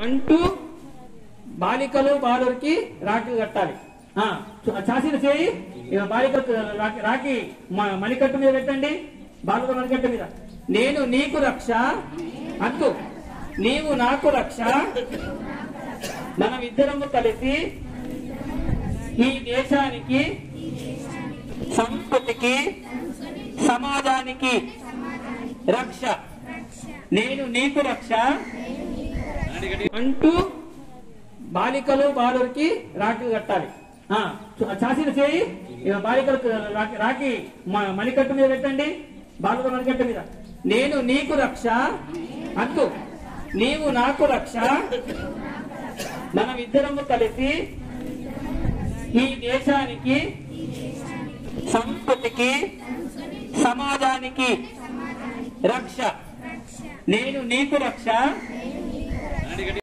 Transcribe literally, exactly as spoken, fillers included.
అంటూ బాలికలు బాలురికి రాఖీ కట్టాలి. చాసిన చేయి బాలికలకు రాఖీ రాఖీ మణికట్టు మీద పెట్టండి. బాలుక మణికట్టు మీద నేను నీకు రక్ష అంటూ నీవు నాకు రక్ష మనం ఇద్దరము కలిసి ఈ దేశానికి సంస్కృతికి సమాజానికి రక్ష నేను నీకు రక్ష అంటూ బాలికలు బాలురికి రాఖీ కట్టాలి. చాసిన చేయి బాలికలకు రాఖీ మణికట్టు మీద పెట్టండి. బాలుక మణికట్టు మీద నేను నీకు రక్ష అంటూ నీవు నాకు రక్ష మనం ఇద్దరము కలిసి ఈ దేశానికి సంస్కృతికి సమాజానికి రక్ష నేను నీకు రక్ష